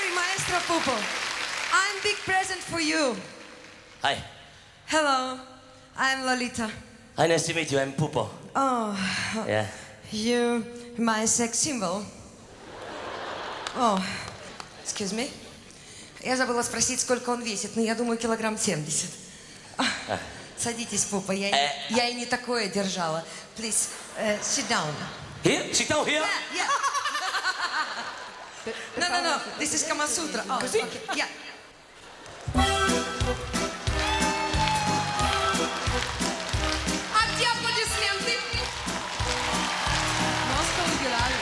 Maestro Pupo. I'm big present for you. Hi. Hello, I'm Lolita. Hi, nice to meet you. I'm Pupo. Oh, Yeah. you, my sex symbol. Oh, excuse me. Я забыла спросить, сколько он весит, но я думаю, килограмм 70. Садитесь, Пупа, я и не такое держала. Please, sit down. Here? Sit down here? Yeah. No. This is Kama Sutra. Oh, okay. Yeah. А где аплодисменты? Нос-то убирали.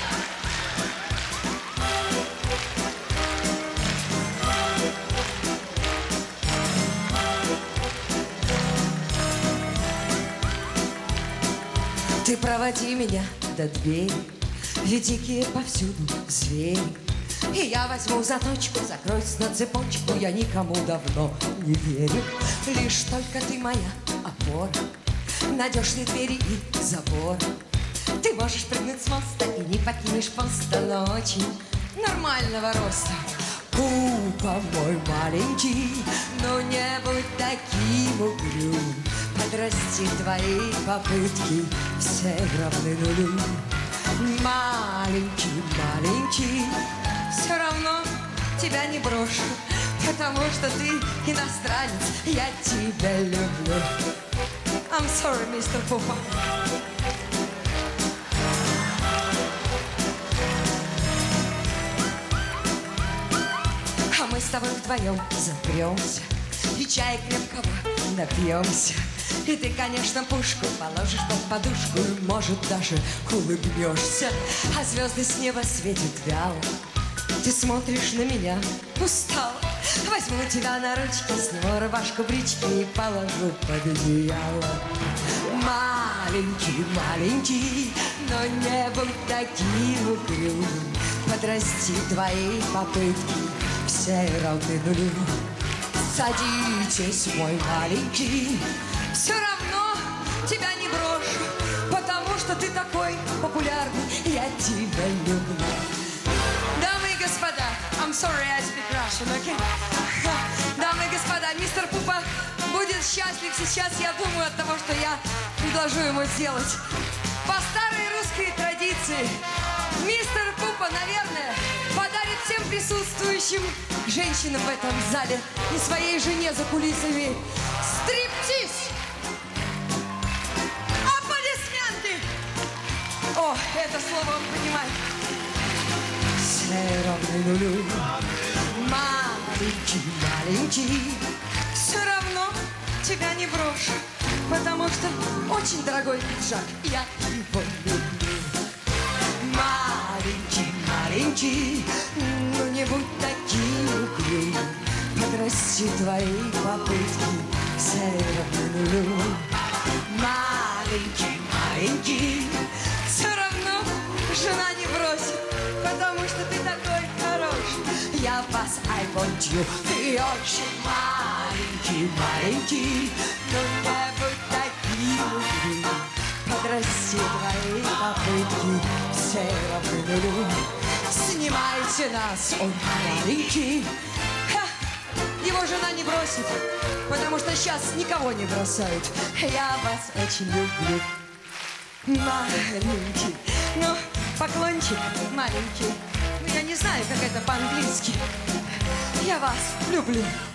Ты проводи меня до двери, ведь дикие повсюду звери. И я возьму заточку, закроюсь на цепочку, я никому давно не верю. Лишь только ты моя опора, надежные двери и забор. Ты можешь прыгнуть с моста и не покинешь поста, но очень нормального роста. Пупа мой маленький, но не будь таким угрюм. Подрасти твои попытки, все равны нулю. Маленький, маленький, все равно тебя не брошу, потому что ты иностранец, я тебя люблю. I'm sorry, мистер Пупа. А мы с тобой вдвоем запремся и чая крепкого напьемся. И ты, конечно, пушку положишь под подушку и, может, даже улыбнешься. А звезды с неба светят вяло. Ты смотришь на меня устало. Возьму тебя на ручки, сниму рубашку, брючки и положу под одеяло. Маленький, маленький, но не будь таким угрюмым. Подрасти твои попытки, все равны нулю. Садитесь, мой маленький, все равно тебя не брошу, потому что ты такой популярный, я тебя люблю. Дамы и господа, I'm sorry, I speak Russian, okay? Дамы и господа, мистер Пупа будет счастлив сейчас, я думаю, от того, что я предложу ему сделать. По старой русской традиции, мистер Пупа, наверное, подарит всем присутствующим женщинам в этом зале и своей жене за кулисами стриптиз. Аплодисменты! О, это слово он понимает. Все равны нулю. Маленький, маленький, все равно тебя не брошу, потому что очень дорогой пиджак, я его люблю. Маленький, маленький, ну не будь таким угрюмым. Подрасти твои попытки, все равны нулю. Маленький, маленький, все равно жена не бросит, потому что ты такой хороший. Я вас, I want you. Ты очень маленький, маленький, но не будь таким угрюмым. Подрасти твои попытки, все равны нулю. Снимайте нас, он маленький. Его жена не бросит, потому что сейчас никого не бросают. Я вас очень люблю. Маленький, ну, поклончик маленький. Ну, я не знаю, как это по-английски. Я вас люблю.